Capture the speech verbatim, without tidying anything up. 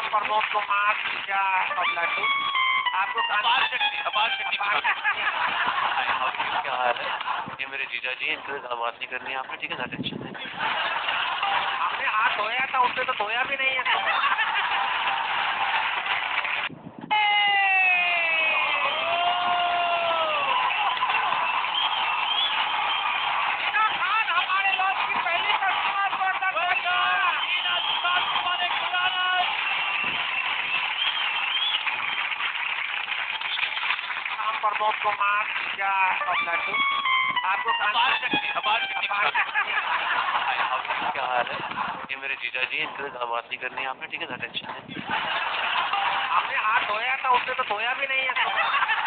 प्रमोद कुमार जीजा और लड्डू आपको अपार शक्ति अपार शक्ति क्या हाल है? ये मेरे जीजा जी, इनसे ज़्यादा बात नहीं करनी है आपने, ठीक है ना? टेंशन नहीं। आपने हाथ धोया था, उससे तो धोया भी नहीं है। प्रमोद कुमार जीजा और लड्डू आपको अपार शक्ति अपार शक्ति क्या हाल है? ये मेरे जीजा जी, इनसे ज़्यादा बात नहीं करनी है आपने, ठीक है ना? टेंशन नहीं। आपने हाथ धोया था, उससे तो धोया भी नहीं है।